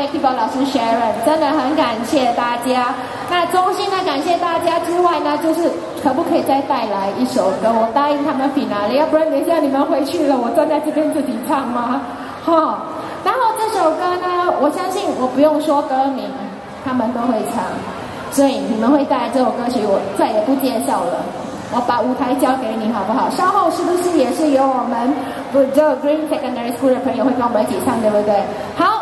位 keyboard 老师 Sharon， 真的很感谢大家。那衷心的感谢大家之外呢，就是可不可以再带来一首歌？我答应他们finale，要不然等一下你们回去了，我站在这边自己唱吗？哈。然后这首歌呢，我相信我不用说歌名，他们都会唱，所以你们会带来这首歌曲，我再也不介绍了。我把舞台交给你好不好？稍后是不是也是由我们Bedok Green Secondary School 的朋友会跟我们一起唱，对不对？好。